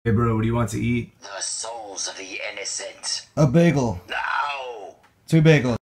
Hey bro, what do you want to eat? The souls of the innocent. A bagel. No! 2 bagels.